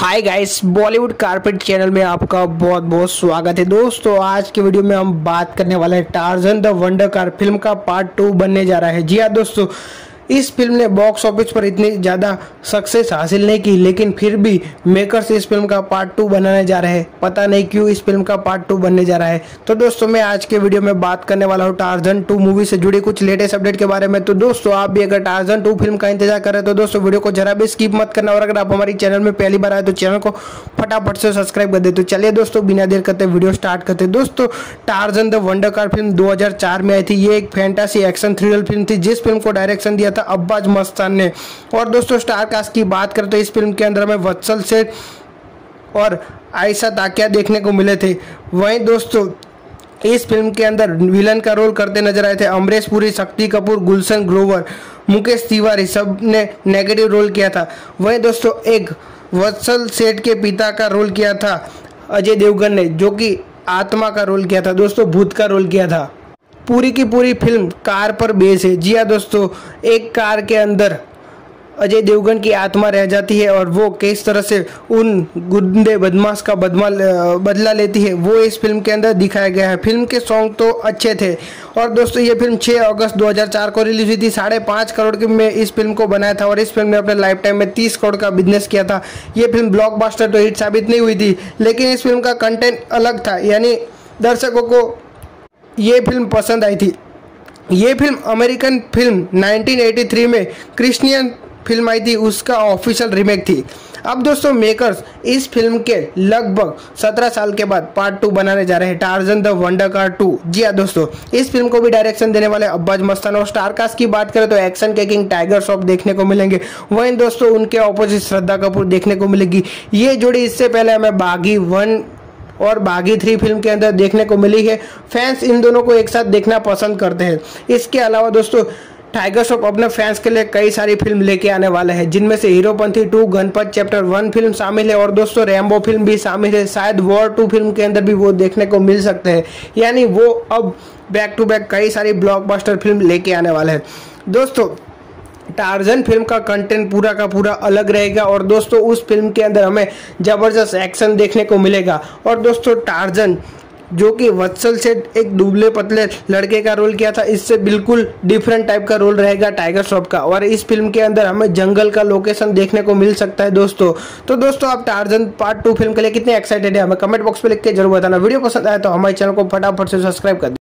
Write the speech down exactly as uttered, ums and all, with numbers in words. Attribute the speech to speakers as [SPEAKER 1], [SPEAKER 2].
[SPEAKER 1] हाय guys, Bollywood carpet channel में आपका बहुत बहुत स्वागत है। दोस्तों आज के वीडियो में हम बात करने वाले हैं Tarzan the wonder car film का पार्ट टू बनने जा रहा है। जी हाँ दोस्तों, इस फिल्म ने बॉक्स ऑफिस पर इतनी ज़्यादा सक्सेस हासिल नहीं की, लेकिन फिर भी मेकर्स इस फिल्म का पार्ट टू बनाने जा रहे हैं। पता नहीं क्यों इस फिल्म का पार्ट टू बनने जा रहा है। तो दोस्तों मैं आज के वीडियो में बात करने वाला हूँ टार्जन टू मूवी से जुड़ी कुछ लेटेस्ट अपडेट के बारे में। तो दोस्तों आप भी अगर टार्जन टू फिल्म का इंतजार कर रहे हैं तो दोस्तों वीडियो को जरा भी स्किप मत करना, और अगर आप हमारी चैनल में पहली बार आए तो चैनल को फटाफट से सब्सक्राइब कर दे। तो चलिए दोस्तों बिना देर करते वीडियो स्टार्ट करते। दोस्तों Tarzan the wonder car film दो हज़ार चार में आई थी। ये एक फैंटासी एक्शन थ्रिलर फिल्म थी जिस फिल्म को डायरेक्शन दिया था अब्बास मस्तान ने। और दोस्तों स्टार कास्ट की बात करें तो इस फिल्म के अंदर हमें वत्सल सेठ और आयशा ताकिया देखने को मिले थे। वहीं दोस्तों इस फिल्म के अंदर विलन का रोल करते नजर आए थे अमरीश पुरी, शक्ति कपूर, गुलशन ग्रोवर, मुकेश तिवारी, सब ने नेगेटिव रोल किया था। वहीं दोस्तों एक वत्सल सेठ के पिता का रोल किया था अजय देवगन ने, जो कि आत्मा का रोल किया था, दोस्तों भूत का रोल किया था। पूरी की पूरी फिल्म कार पर बेस है। जी हाँ दोस्तों, एक कार के अंदर अजय देवगन की आत्मा रह जाती है और वो किस तरह से उन गुंडे बदमाश का बदमा बदला लेती है वो इस फिल्म के अंदर दिखाया गया है। फिल्म के सॉन्ग तो अच्छे थे। और दोस्तों ये फिल्म छह अगस्त दो हज़ार चार को रिलीज हुई थी। साढ़े पाँच करोड़ की में इस फिल्म को बनाया था और इस फिल्म ने अपने लाइफ टाइम में तीस करोड़ का बिजनेस किया था। ये फिल्म ब्लॉकबस्टर तो हिट साबित नहीं हुई थी, लेकिन इस फिल्म का कंटेंट अलग था, यानी दर्शकों को ये फिल्म पसंद आई थी। ये film American film nineteen eighty three में क्रिश्चियन फिल्म आई थी, उसका ऑफिशियल रीमेक थी। अब दोस्तों मेकर्स इस फिल्म के लगभग सत्रह साल के बाद पार्ट टू बनाने जा रहे हैं Tarzan the wonder car two. जी हाँ दोस्तों, इस फिल्म को भी डायरेक्शन देने वाले अब्बास मस्तान। और स्टार कास्ट की बात करें तो एक्शन के किंग टाइगर श्रॉफ देखने को मिलेंगे। वहीं दोस्तों उनके ऑपोजिट श्रद्धा कपूर देखने को मिलेगी। ये जोड़ी इससे पहले हमें बागी वन और बागी थ्री फिल्म के अंदर देखने को मिली है। फैंस इन दोनों को एक साथ देखना पसंद करते हैं। इसके अलावा दोस्तों टाइगर श्रॉफ अपने फैंस के लिए कई सारी फिल्म लेके आने वाले हैं, जिनमें से Heropanti two, Ganapath chapter one film शामिल है और दोस्तों रैम्बो फिल्म भी शामिल है। शायद वॉर टू फिल्म के अंदर भी वो देखने को मिल सकते हैं। यानी वो अब बैक टू बैक कई सारी ब्लॉकबस्टर फिल्म लेके आने वाले हैं। दोस्तों टार्जन फिल्म का कंटेंट पूरा का पूरा अलग रहेगा और दोस्तों उस फिल्म के अंदर हमें जबरदस्त एक्शन देखने को मिलेगा। और दोस्तों टार्जन जो कि वत्सल सेठ एक दुबले पतले लड़के का रोल किया था, इससे बिल्कुल डिफरेंट टाइप का रोल रहेगा टाइगर श्रॉफ का। और इस फिल्म के अंदर हमें जंगल का लोकेशन देखने को मिल सकता है दोस्तों। तो दोस्तों आप टार्जन पार्ट टू फिल्म के लिए कितने एक्साइटेड है हमें कमेंट बॉक्स में लिख के जरूर बताना। वीडियो पसंद आया तो हमारे चैनल को फटाफट से सब्सक्राइब कर दें।